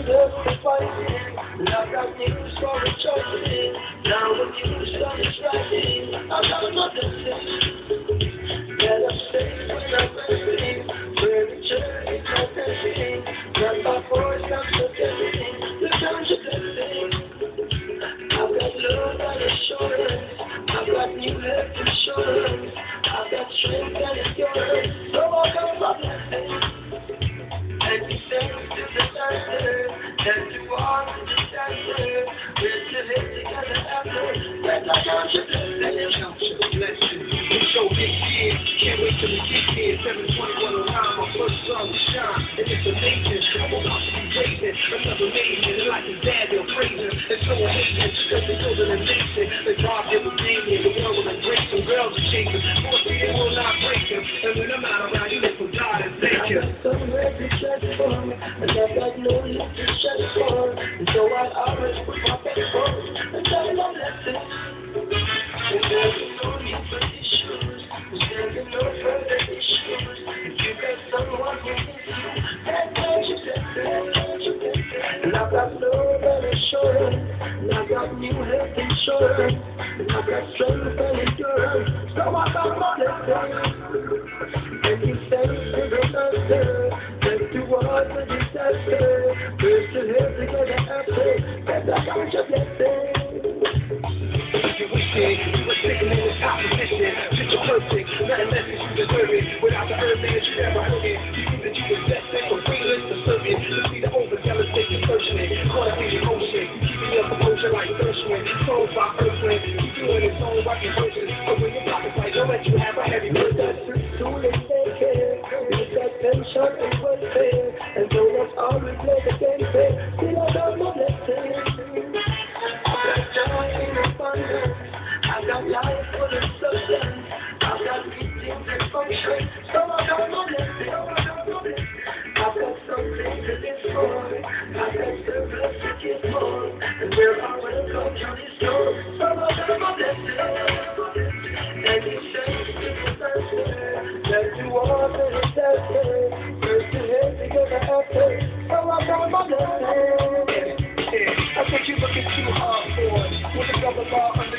love to fighting. Love that needs for the choices. Now when you start striking, I got my blessing. Let us stay when I'm resting. Where the church is my blessing. Not my voice, I'm suggesting. The time's a blessing. I've got love and assurance. I've got new health insurance. I've got strength and endurance. So I got my blessing. And you send to the disaster. And you are the disaster. We're still here together after. Yes, I got your blessing. Count your blessing. We show this year. Can't wait till we get here. 72109, my first song to shine. And it's amazing. I'm about to be raising. Another amazing. Like his dad, they'll praise him. It's so amazing. Cause they're building a nation. The God that was naming. The world will embrace him. Girls are chasing. Force it will not break him. And when I'm out around, you live for God and thank him. And I've got no need to stress for. And so I always put my best foot and tell my blessings. And there's no need for issues. There's no further issues. If you got someone who needs you, then don't you blessing. And I've got love and assurance. And I've got new health insurance. And I've got strength and endurance. So I got my blessings. And you say to the master, let's do all the disaster. We're still here together after. That's I got your blessing. You wish it, you were sitting in this opposition. Picture perfect, nothing less than you deserve it. Without the earth, man, you never heard it. You think that you were destined for freeless to serve it. To see the overzealous take your searching it. Caught up in emotion, keeping your composure like Gershwin. Sold by Earthling, keep doing its own right verses. Open your pockets like don't let you have a heavy burden. Soon as they care, it's that pension and welfare. And though that's all we play the game fair, still I got my blessings. I've got joy in abundance. I've got life full of substance. I've got meetings and functions. So I got my blessings. I've got something to live for. I've got surplus to give for. And we're all welcome to this door. So I got my blessings. And he says to the master, let's do all the disaster. First to head together after. So I got my blessings. That's what you're looking too hard for. With the double law under